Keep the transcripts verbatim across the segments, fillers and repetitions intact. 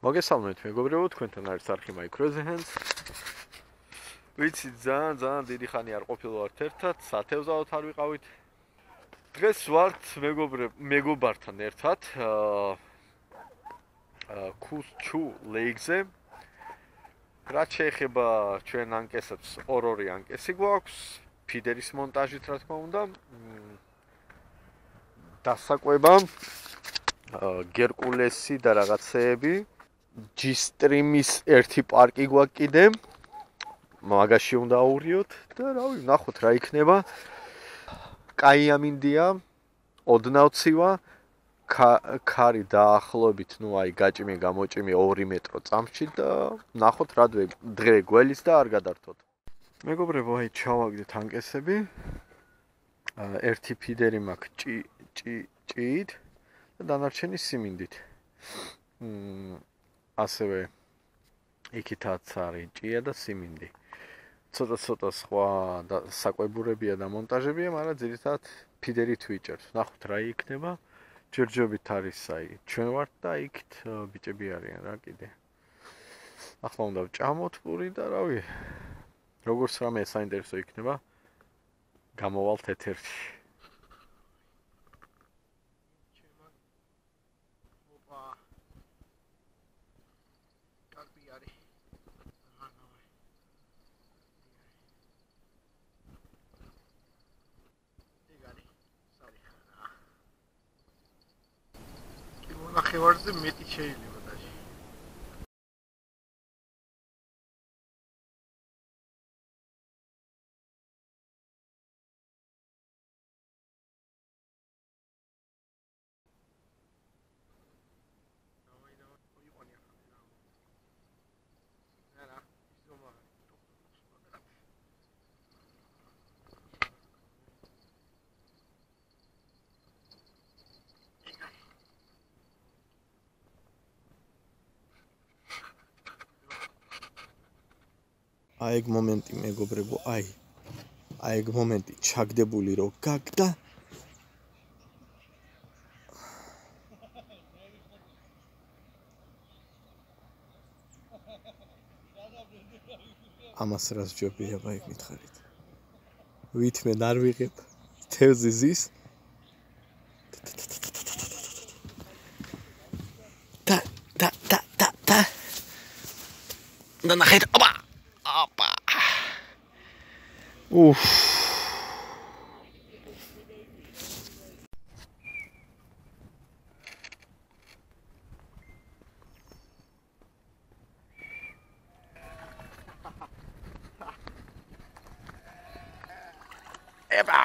მოგესალმებით მეგობრებო, თქვენთან არის არხი მicrosense. ვიცით ძალიან ძალიან დიდი ხანი არ ყოფილვართ ერთად, სათევზაოთ არ ვიყავით. დღეს ვართ მეგობრებო, მეგობართან ერთად, აა კუსჩუ ლეიგზე. რაც შეეხება ჩვენ ანკესაც, ორ-ორი ანკესი გვაქვს, ფიდერის მონტაჟით რა თქმა უნდა. დასაკვება, გერკულესი და რაღაცეები. ჯისტრიმის ერთი პარკი გვაქვს კიდე. მაგაში უნდა აურიოთ და რავი, ნახოთ რა იქნება. კაი ამინდია, ოდნავცივა, ქარი დაახლოებით, ნუ აი გაჭიმი გამოჭიმი ორი მეტრო წამში და ნახოთ რა დღე გველის და არ გადართოთ. მეგობრებო, აი ჩავაგდეთ ანკესები. ერთი ფიდერი მაქვს ჭი ჭი ჭით და დანარჩენი სიმინდით. ასევე იქითაც არის ჭია და სიმინდი. ცოტა-ცოტა სხვა საკვებურებია და მონტაჟებია, მაგრამ ძირითადად ფიდერით ვიჭერთ. ნახოთ რა იქნება. ჯერჯერობით არის აი ჩვენ ვართ და იქით ბიჭები არიან რა კიდე. ახლა უნდა ვჭამოთ პური და რავი. როგორც რამე საინტერესო იქნება. გამოვალ თეთრში. ნახევარზე მეტი შეიძლება დაჟე. აი ეგ მომენტი მეგობრებო, აი. აი ეგ მომენტი ჩაგდებული რო გაგდა. ამას რას ჯობია ბაიგ მითხარით. ვითმე არ ვიღებ თევზის და და და და და და ნახეთ, ოპა ოპა უფ ება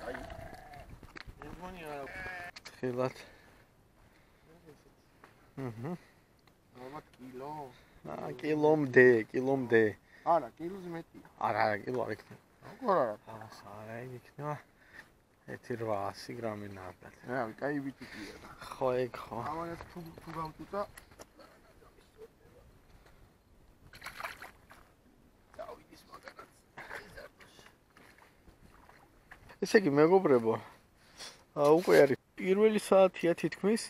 ხელად აჰა ნორმა კილო აა კილომდე კილომდე არა კილოზე მეტია არა არა კილო არ იქნება როგორ არა არა იქნება ერთი რვაასი გრამი ნარდად რავი კაი ბიჭია ხო ეგ ხო ამას თუ თუ გამწუწა დავიდის მაგანაც ესე იგი მეგობრებო უკვე არის პირველი საათია თითქმის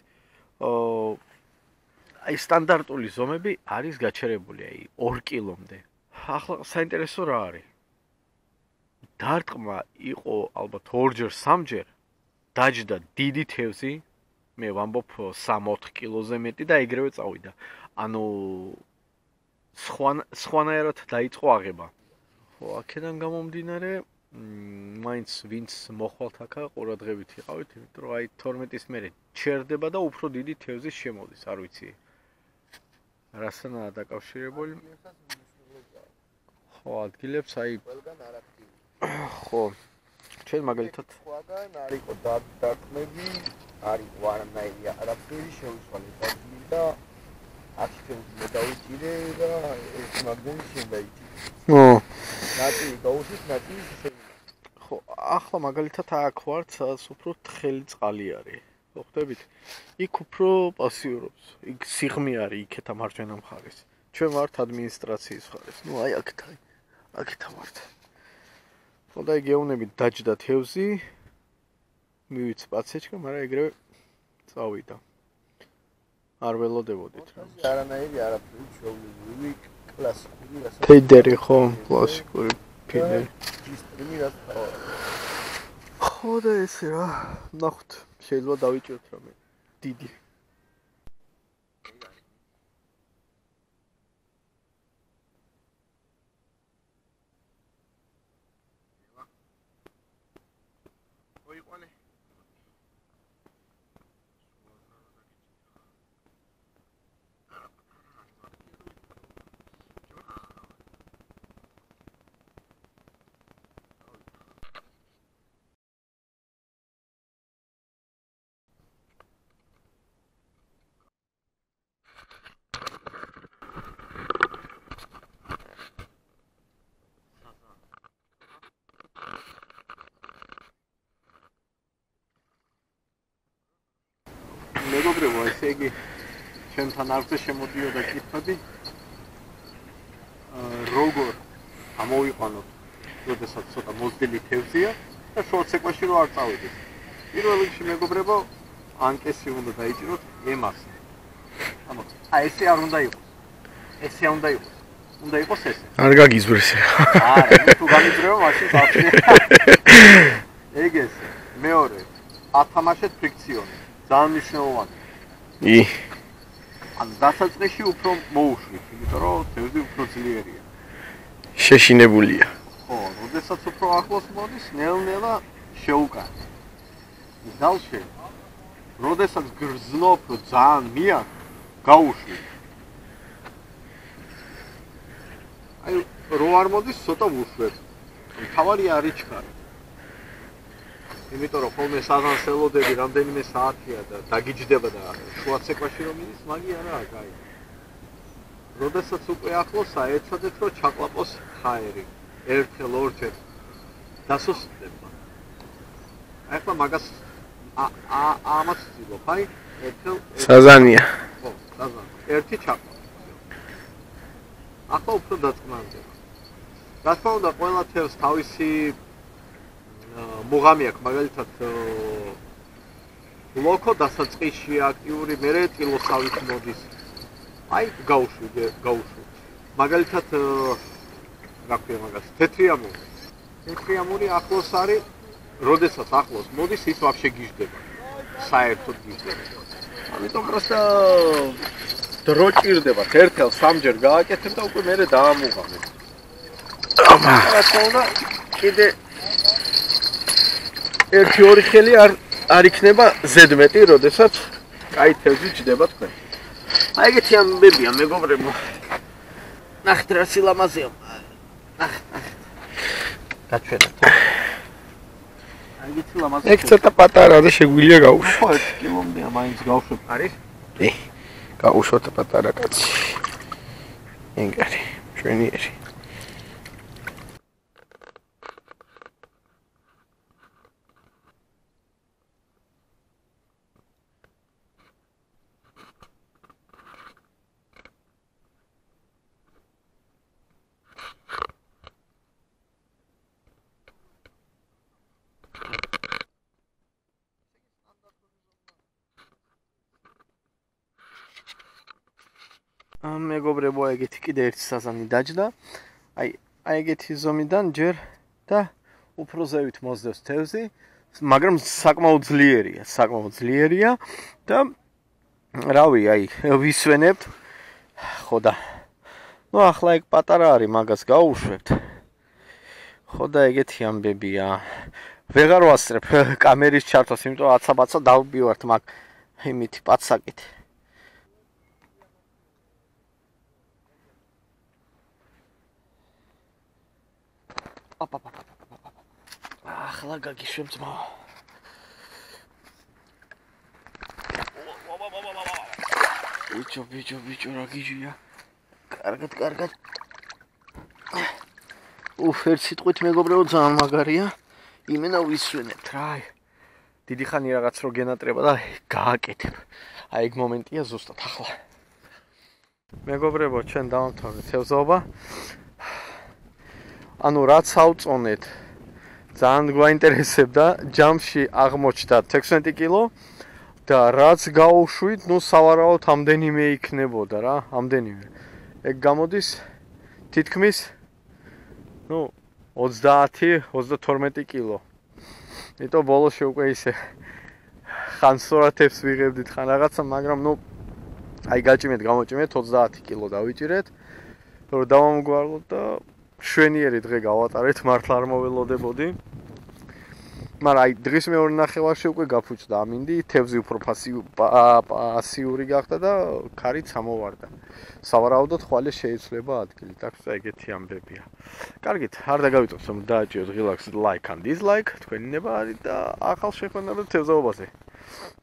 აი სტანდარტული ზომები არის გაჩერებული აი ორ კილომდე ახლა საინტერესო რა არის დარტყმა იყო ალბათ ორჯერ სამჯერ დაჯდა დიდი თევზი მე ვამბობ სამ-ოთხ კილოზე მეტი და ეგრევე წავიდა ანუ სხვა სხვანაირად დაიწყო აღება ხო აქედან გამომდინარე მაინც ვინც მოხვალთ აქა ყურადღებით იყავით იმიტომ რომ აი თორმეტის მერე ჩერდება და უფრო დიდი თევზი შემოდის არ ვიცი რასანაა დაკავშირებული ხო ადგილებს აი ხო ჩვენ მაგალითად სხვაგან არისო დარტყმები არის ვარნაირი არაფერი შეუსვალი დაძილი და აქ თევზი დავიჭირე და ეს მაგდენი შემდაიჭირე ო ნაწილი გაუსვით ნაწილი ხო ახლა მაგალითად აქ ვართ სადაც უფრო თხელი წყალი არის ხო ხვდებით იქ უფრო პასიურობს იქ სიღმე არის იქეთ ამარჯვენა მხარეს ჩვენ ვართ ადმინისტრაციის მხარეს ნუ აი აქ აქეთ ვართ ხო და გეუბნებით დაჯდა თევზი მივიც პაცეჩკა მაგრამ ეგრევე წავიდა არ ველოდებოდით რა. არანაირი არაფერი ჩვეულებრივი კლასიკური რასაც ფიდერი ხო, კლასიკური ფიდერი. სისტემი რაც თავი. ხო და ესე რა, ნახოთ, შეიძლება დავიჭიროთ რამე დიდი. მეგობრებო, ესე იგი ჩვენთან არზე შემოდიოდა კითხვები. როგორ ამოვიყვანოთ, როდესაც ცოტა მოზრდილი თევზია და შორტ ცეკვაში რო არ წავედით. პირველ რიგში მეგობრებო, ანკესი უნდა დაიჭიროთ ემას. ანუ აი ესე არ უნდა იყოს. ესე უნდა იყოს. უნდა იყოს ესე. არ გაგიზვრეს. არა, თუ გამიძრევა, მაშინ წავშია. ეგ ესე. მეორე, ათამაშეთ ფრიქციონი. ძალიან მნიშვნელოვანი. ი. ან დასაწყისში უფრო მოუშვით, იმიტომ რომ თევზი უფრო ძლიერია. შეშინებულია. ხო, როდესაც უფრო ახლოს მოდის, ნელ-ნელა შეუკან. ძალში, როდესაც გრძნობ, რომ ძალიან მიან, გაუშვით. აი, რო არ მოდის, ცოტა ვუშვებ. თავარი არის ჩქარი. იმიტომ რომ ხოლმე საზანს ელოდები რამდენიმე საათია და დაგიჯდება და შუა ცეკვაში რომ მიდის, მაგი არაა კაი. როდესაც უკვე ახლოსაა, ეცადეთ რომ ჩაყლაპოს ჰაერი. ერთხელ, ორჯერ დასუსტდება. აი ახლა მაგას ამას ვცდილობ, აი, ერთხელ საზანია. ხო, საზანი. ერთი ჩაყლაპ. ახლა უფრო დაწყნარდება. რა თქმა უნდა, ყველა თევზს თავისი მუღამი აქვს, მაგალითად ლოკო დასაწყისში აქტიური, მერე ტილოსავით მოდის. აი, გაუშვი, გაუშვი. მაგალითად, რა ქვია მაგას, თეთრი ამური. თეთრი ამური ახლოს არის, როდესაც ახლოს მოდის, ის ვაფშე გიждდება. საერთოდ გიждდება. ამიტომ პროსტა დრო ჭირდება, ერთხელ სამჯერ გააკეთებ და უკვე მერე დაამუღამებ. რა თქმა უნდა, კიდე ერთი ორი ხელი არ არ იქნება ზედმეტი, როდესაც კაი თევზი ჯდება თქვენ. აი ეგეთი ამბებია, მეგობრებო. ნახეთ რა სილამაზეა. ნახეთ, ნახეთ. გაჩვენეთ. აი ეგეთი ლამაზი. ეგ ცოტა პატარა და შეგვიძლია გაუშვათ. ხო, ერთი კილომდეა, მაინც გავშვებ. არის? კი. გაუშვათ პატარა კაცი. ეგ არის, ჩვენიერი. მეგობრებო, ეგეთი კიდე ერთი საზანი დაჯდა. აი, აი ეგეთი ზომიდან ჯერ და უფრო ზევით მოსდევს თევზი, მაგრამ საკმაოდ ძლიერია, საკმაოდ ძლიერია და რავი, აი, ვისვენებთ. ხო და ნუ ახლა ეგ პატარა არის, მაგას გაუშვებთ. ხო და ეგეთი ამბებია. ვეღარ ვასწრებ კამერის ჩართვას, იმიტომ რომ აცაბაცა დავბივართ მაგ იმითი პაცაკით. ახლა გაგიშვებ ძმა. ბიჭო, ბიჭო, ბიჭო, რა გიჟია. კარგად, კარგად. უფ, ერთ სიტყვით მეგობრებო, ძალიან მაგარია. იმენა ვისვენებთ რა. დიდი ხანი რაღაც რო გენატრება და გააკეთებ. აი ეგ მომენტია ზუსტად ახლა. მეგობრებო, ჩვენ დავამთავრეთ თევზაობა. ანუ რაც ავწონეთ, ძალიან გვაინტერესებდა, ჯამში აღმოჩნდა ექვსმეტი კილო და რაც გაუშვით, ნუ სავარაუდოდ ამდენიმე იქნებოდა რა, ამდენიმე. ეგ გამოდის თითქმის ნუ ოცდაათი ოცდათორმეტი კილო. იმიტომ ბოლოში უკვე ისე ხან სურათებს ვიღებდით, ხან რაღაცა, მაგრამ ნუ აი გაჭიმეთ, გამოჭიმეთ ოცდაათი კილო დავიჭირეთ, რომ დავამგვარლოთ და შვენიერი დღე გავატარეთ, მართლა არ მოველოდებოდი. მაგრამ აი დღის მეორე ნახევარში უკვე გაფუჭდა ამინდი, თევზი უფრო ფასიური გახდა და ქარიც ამოვარდა. სავარაუდოდ ხვალე შეიძლება ადგილი, так что ეგეთი ამბებია. კარგით, არ დაგავიწყოთ, რომ დააჭიროთ ღილაკს like and dislike, თქვენი ნება არის და ახალ შეხვედრაზე თევზაობაზე.